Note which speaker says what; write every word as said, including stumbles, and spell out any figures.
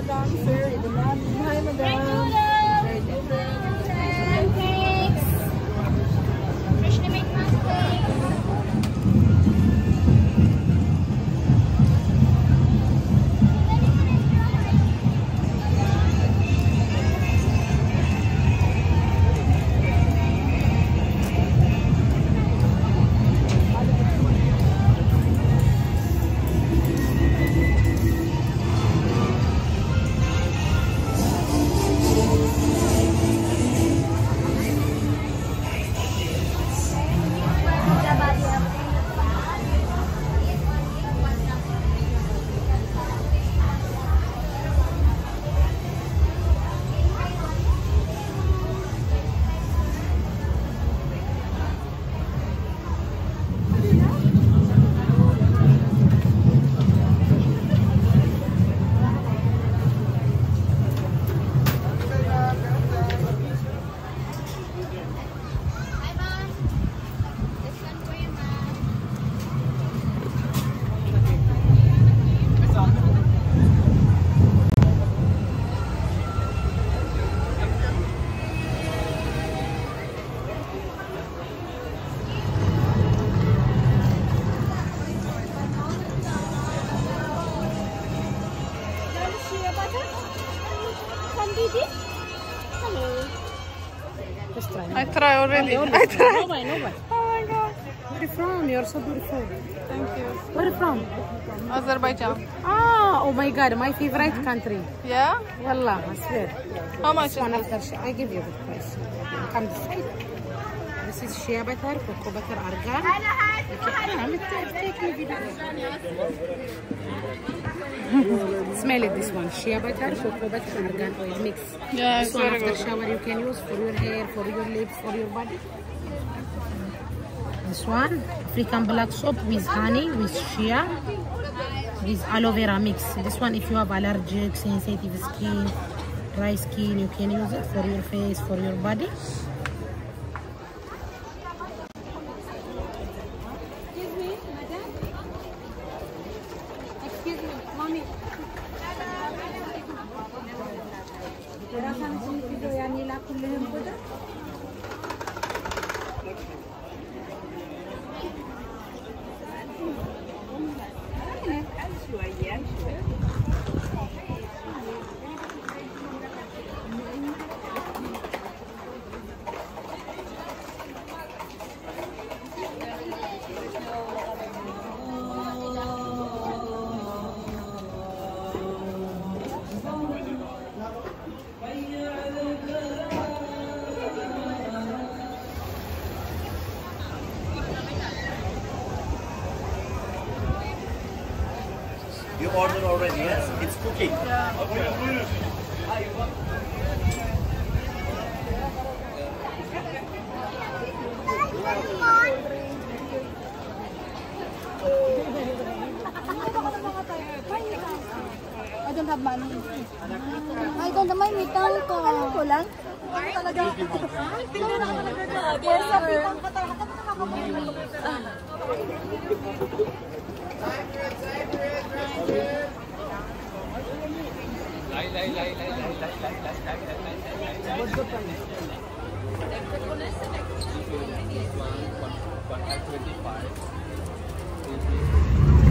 Speaker 1: madam. Very demand. Hi, madam. Very different.
Speaker 2: Pancakes. Freshly made pancakes.
Speaker 1: Just try.
Speaker 3: I try already. I try.
Speaker 1: No, no, no.
Speaker 3: Oh my god.
Speaker 1: Where are you from? You're so beautiful.
Speaker 3: Thank you.
Speaker 1: Where are you from?
Speaker 3: Azerbaijan.
Speaker 1: Ah, oh my god, my favorite country.
Speaker 3: Yeah?
Speaker 1: Wallah, I swear.
Speaker 3: How much is
Speaker 1: One
Speaker 3: it?
Speaker 1: after sh- I give you the price. Come this side. This is shea butter, cocoa butter, argan. Take me video. Smell it, this one. Shea butter, cocoa butter, argan oil mix.
Speaker 3: Yeah,
Speaker 1: This
Speaker 3: it's
Speaker 1: one
Speaker 3: very
Speaker 1: after
Speaker 3: good.
Speaker 1: shower you can use for your hair, for your lips, for your body. This one, African black soap with honey, with shea, with aloe vera mix. This one, if you have allergic, sensitive skin, dry skin, you can use it for your face, for your body. Excuse me, madam. Excuse me, mommy.
Speaker 4: You ordered already, yes? It's cooking.
Speaker 3: Yeah.
Speaker 4: Okay.
Speaker 2: I don't have money. I don't have money. Mitang ko. Alam ko lang. Talaga. Yes, sir.
Speaker 4: Thank you.